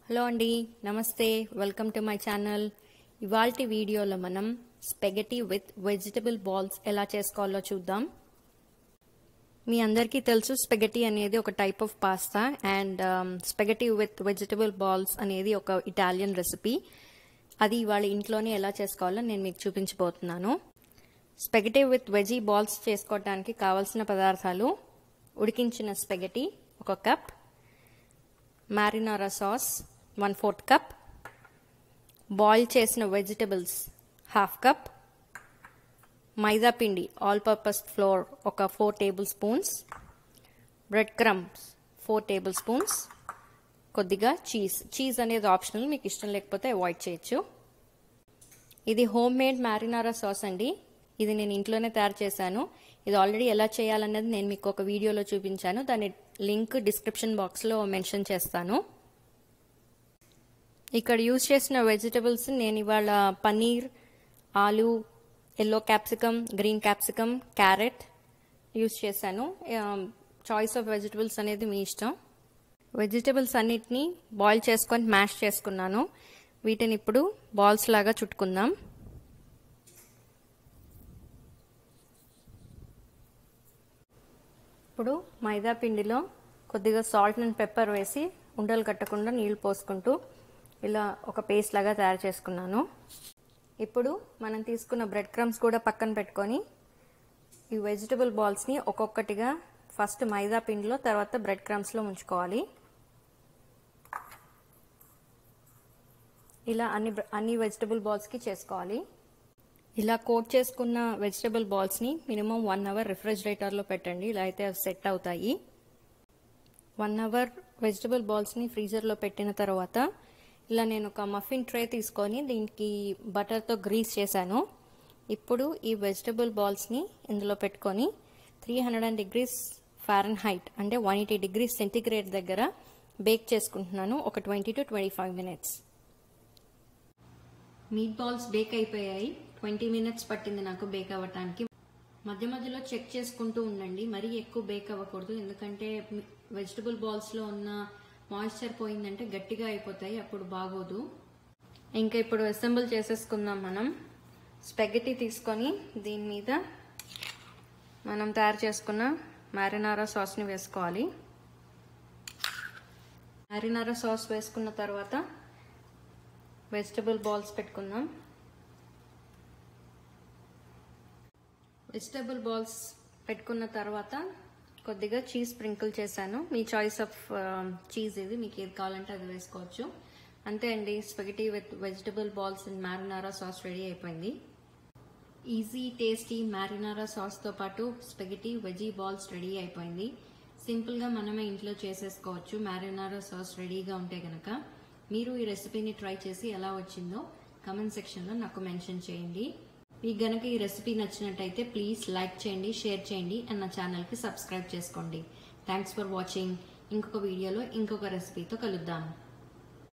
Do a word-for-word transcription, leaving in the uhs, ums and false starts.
Hello అండి, నమస్తే. Welcome to my channel. ఇవాల్టి వీడియోలో మనం స్పెగెటీ విత్ వెజిటబుల్ బాల్స్ ఎలా చేసుకోవాలో చూద్దాం. మీ అందరికీ తెలుసు స్పెగెటీ అనేది ఒక type of pasta and spaghetti with vegetable balls అనేది ఒక ఇటాలియన్ రెసిపీ. అది ఇవాళ ఇంట్లోనే ఎలా చేసుకోవాలో నేను మీకు చూపించబోతున్నాను. స్పెగెటీ విత్ వెజీ బాల్స్ చేసుకోవడానికి కావాల్సిన పదార్థాలు: ఉడికించిన స్పెగెటీ ఒక cup, marinara sauce one fourth cup, boil చేసిన వెజిటబుల్స్ హాఫ్ కప్, మైదా పిండి ఆల్ పర్పస్ ఫ్లోర్ ఒక four tablespoons, bread crumbs four tablespoons, కొద్దిగా చీజ్. చీజ్ అనేది ఆప్షనల్, మీకు ఇష్టం లేకపోతే అవాయిడ్ చేయొచ్చు. ఇది హోమ్ మేడ్ మారినారా సాస్ అండి. ఇది నేను ఇంట్లోనే తయారు చేశాను. ఇది ఆల్రెడీ ఎలా చేయాలన్నది నేను మీకు ఒక వీడియోలో చూపించాను. దాని లింక్ డిస్క్రిప్షన్ బాక్స్లో మెన్షన్ చేస్తాను. ఇక్కడ యూజ్ చేసిన వెజిటబుల్స్ నేను ఇవాళ పన్నీర్, ఆలు, yellow capsicum, green capsicum, carrot use చేశాను. చాయిస్ ఆఫ్ వెజిటబుల్స్ అనేది మీ ఇష్టం. వెజిటబుల్స్ అన్నిటినీ బాయిల్ చేసుకొని మ్యాష్ చేసుకున్నాను. వీటిని ఇప్పుడు బాల్స్ లాగా చుట్టుకుందాం. ఇప్పుడు మైదా పిండిలో కొద్దిగా సాల్ట్ అండ్ పెప్పర్ వేసి ఉండలు కట్టకుండా నీళ్లు పోసుకుంటూ ఇలా ఒక పేస్ట్ లాగా తయారు చేసుకున్నాను. ఇప్పుడు మనం తీసుకున్న బ్రెడ్ క్రమ్స్ కూడా పక్కన పెట్టుకొని ఈ వెజిటబుల్ బాల్స్ని ఒక్కొక్కటిగా ఫస్ట్ మైదా పిండిలో, తర్వాత బ్రెడ్ క్రమ్స్లో ఉంచుకోవాలి. ఇలా అన్ని అన్ని వెజిటబుల్ బాల్స్కి చేసుకోవాలి. ఇలా కోట్ చేసుకున్న వెజిటబుల్ బాల్స్ని మినిమం వన్ అవర్ రిఫ్రిజిరేటర్లో పెట్టండి. ఇలా అయితే అవి సెట్ అవుతాయి. వన్ అవర్ వెజిటబుల్ బాల్స్ని ఫ్రీజర్లో పెట్టిన తర్వాత ఇలా నేను ఒక మఫిన్ ట్రే తీసుకొని దీనికి బటర్తో గ్రీస్ చేశాను. ఇప్పుడు ఈ వెజిటబుల్ బాల్స్ని ఇందులో పెట్టుకొని three hundred degrees Fahrenheit అంటే వన్ ఎయిటీ డిగ్రీస్ సెంటిగ్రేడ్ దగ్గర బేక్ చేసుకుంటున్నాను ఒక twenty to twenty five minutes. Meatballs bake అయిపోయాయి. ట్వంటీ మినిట్స్ పట్టింది నాకు బేక్ అవ్వటానికి. మధ్య మధ్యలో చెక్ చేసుకుంటూ ఉండండి. మరీ ఎక్కువ బేక్ అవ్వకూడదు, ఎందుకంటే వెజిటబుల్ బాల్స్లో ఉన్న మాయిశ్చర్ పోయిందంటే గట్టిగా అయిపోతాయి, అప్పుడు బాగోదు. ఇంకా ఇప్పుడు అసెంబుల్ చేసేసుకుందాం. మనం స్పెగెటీ తీసుకొని దీని మీద మనం తయారు చేసుకున్న మారినారా సాస్ని వేసుకోవాలి. మారినారా సాస్ వేసుకున్న తర్వాత వెజిటబుల్ బాల్స్ పెట్టుకుందాం. వెజిటబుల్ బాల్స్ పెట్టుకున్న తర్వాత కొద్దిగా చీజ్ స్ప్రింకిల్ చేశాను. మీ చాయిస్ ఆఫ్ చీజ్ ఇది, మీకు ఏది కావాలంటే అది వేసుకోవచ్చు. అంతే అండి, spaghetti with vegetable balls and marinara sauce ready అయిపోయింది. ఈజీ టేస్టీ మారినారా సాస్తో పాటు స్పెగెటీ వెజీ బాల్స్ రెడీ అయిపోయింది. సింపుల్గా మనమే ఇంట్లో చేసేసుకోవచ్చు మారినారా సాస్ రెడీగా ఉంటే కనుక. మీరు ఈ రెసిపీని ట్రై చేసి ఎలా వచ్చిందో కమెంట్ సెక్షన్లో నాకు మెన్షన్ చేయండి. మీకు గనక ఈ రెసిపీ నచ్చినట్టయితే ప్లీజ్ లైక్ చేయండి, షేర్ చేయండి అండ్ నా ఛానల్కి సబ్స్క్రైబ్ చేసుకోండి. Thanks for watching. ఇంకొక వీడియోలో ఇంకొక రెసిపీతో కలుద్దాం.